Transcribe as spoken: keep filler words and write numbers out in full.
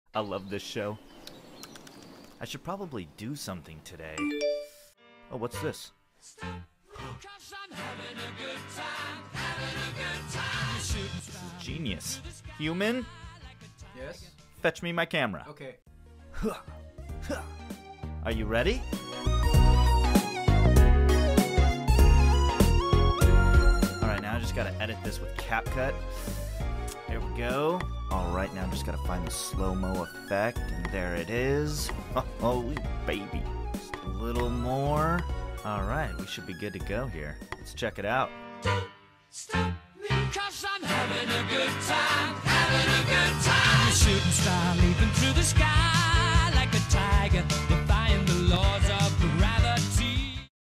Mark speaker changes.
Speaker 1: I love this show. I should probably do something today. Oh, what's this? This is genius. Human?
Speaker 2: Yes?
Speaker 1: Fetch me my camera.
Speaker 2: Okay.
Speaker 1: Are you ready? Alright, now I just gotta edit this with CapCut. There we go. Alright, now I just gotta find the slow-mo effect, and there it is. Oh, baby. Just a little more. Alright, we should be good to go here. Let's check it out.
Speaker 3: Don't stop me, 'cause I'm having a good time, having a good time. A shooting star leaping through the sky like a tiger, defying the laws of